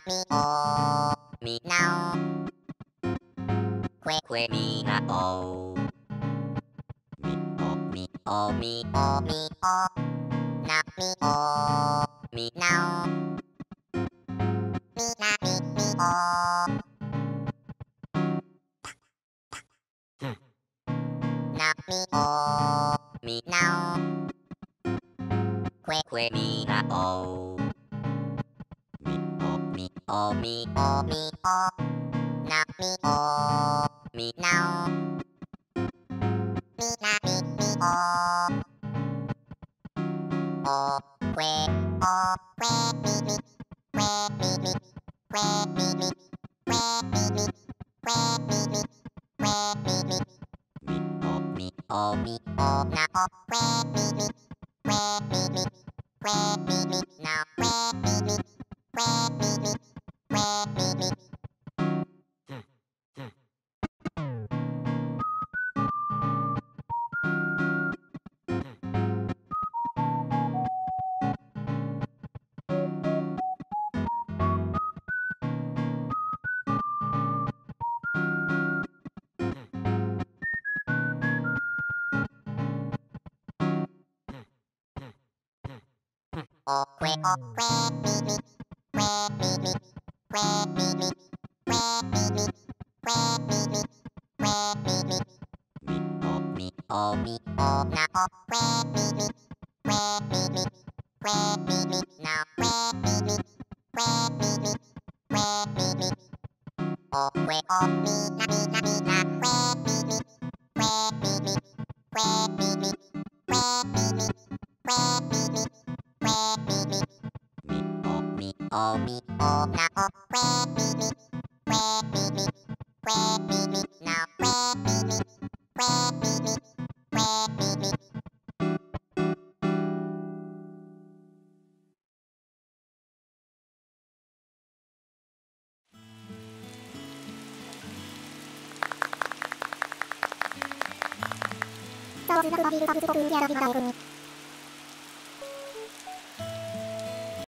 me oh me now que me na oh me oh me oh me oh na me oh me now me na me oh na me oh me now que me na oh me oh me oh me oh na me oh me now me na me oh oh que me me que me me que me me que me me que me me que me me oh me oh na oh que me me que me me que me me now que me me que me me que me me oh me me me me me me me me me me me oh me oh na oh me me me me me now me me me me oh me na me na me me me me me me oh me oh na oh me me me now me me me サーズナクバビルサブストクンギャラビブライブニ